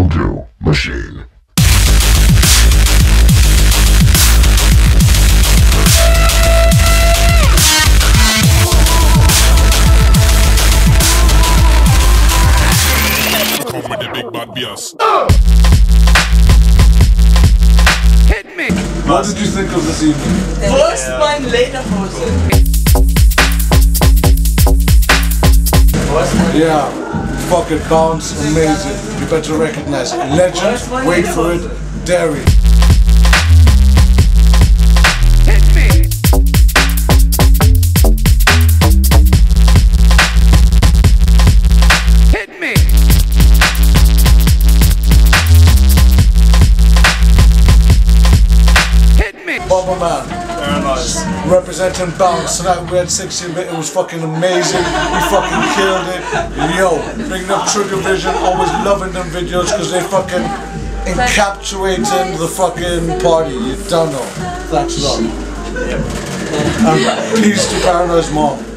Voodoo Machine. Come with the big bad beers. Hit me! What did you think of this evening? First one, later person. Yeah, fucking bounce, amazing. You better recognize it. Legend, wait for it, Derry. Hit me! Hit me! Hit me! Bubba Man. Representing Bounce tonight, we had 16-bit, it was fucking amazing, we fucking killed it. Yo, bringing up Trigger Vision, always loving them videos because they fucking encapsulating the fucking party, you don't know. Thanks a lot. And peace to Paranoid's mom.